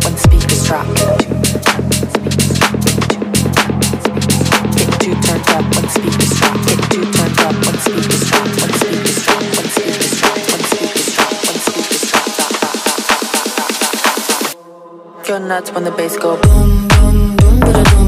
when speakers drop. Get too turned up when speakers drop. Get too turned up when speakers drop. When speakers drop. When speakers drop. When speakers drop. When speakers drop. Go nuts when the bass go boom boom boom.